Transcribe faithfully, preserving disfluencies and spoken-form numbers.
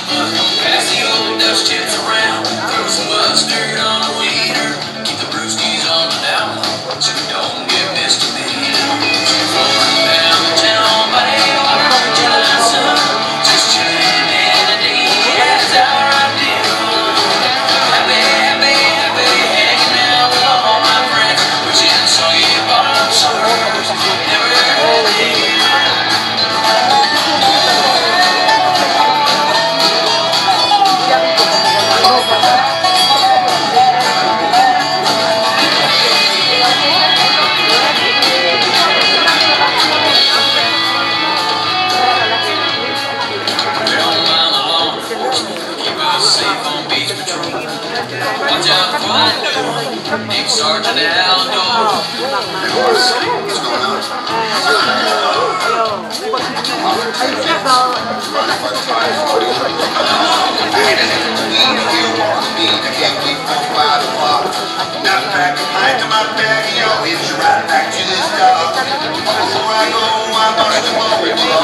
Pass the old dust chips around, throw some mustard on a wiener, keep the brewskis on the down low, so we don't get misdemeanor. Rolling down the town by the old July sun, just chilling in the day, that's our ideal. Happy, happy, happy, hanging out with all my friends, wishing soggy bottom suckers never had it. Safe on beach patrol. Watch out for that dude, named Sergeant Aldo. What's going on? I can't keep on by the block. Now back a pint to my baggie, I'll hit you right back to this dog. Before I go, I bust them all.